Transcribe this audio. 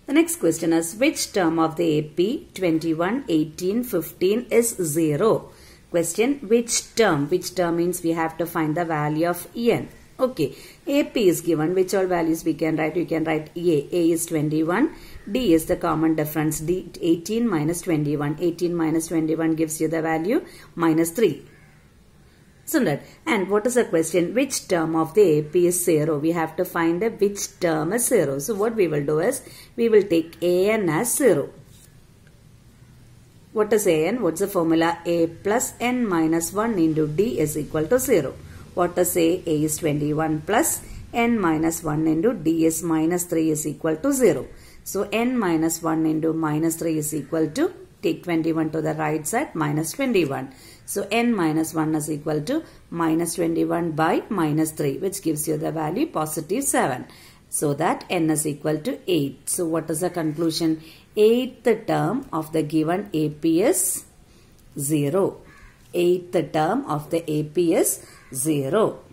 The next question is, which term of the AP 21, 18, 15 is 0? Question, which term? Which term means we have to find the value of n. Okay, AP is given. Which all values we can write? You can write A. A is 21. D is the common difference. D 18 minus 21. 18 minus 21 gives you the value minus 3. Isn't it? And what is the question? Which term of the AP is 0? We have to find which term is 0. So what we will do is, we will take AN as 0. What is AN? What's the formula? A plus n minus 1 into D is equal to 0. What is A? A is 21 plus n minus 1 into D is minus 3 is equal to 0. So n minus 1 into minus 3 is equal to, take 21 to the right side, minus 21. So n minus 1 is equal to minus 21 by minus 3, which gives you the value positive 7. So that n is equal to 8. So what is the conclusion? 8th term of the given AP is 0. 8th term of the AP is 0.